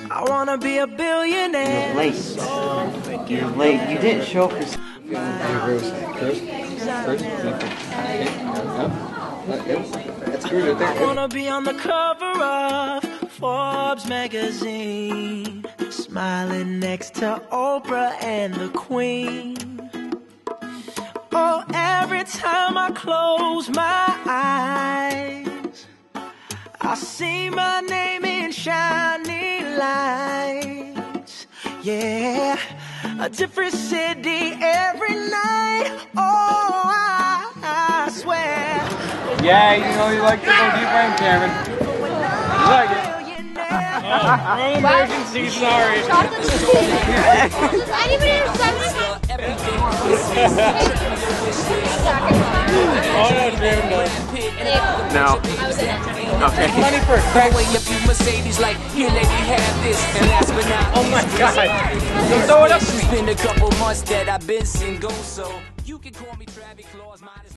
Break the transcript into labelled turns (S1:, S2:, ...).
S1: I wanna be a billionaire.
S2: You're late. You're late. You didn't show up for.
S1: I wanna be on the cover of Forbes magazine, smiling next to Oprah and the Queen. Oh, every time I close my eyes, I see my name in shining lights. Yeah, a different city every night. Oh, I swear.
S3: Yeah, you know you like to go deeper in, Cameron. You like it. Oh, wrong emergency, sorry. Oh no, Cameron, no.
S2: No. Okay.
S3: Money for a crack.
S4: Mercedes like, here lady have this. And last but not
S3: Oh my god. Don't throw it up to me.
S4: It's been a couple months that I've been single, so you can call me Travis Claus.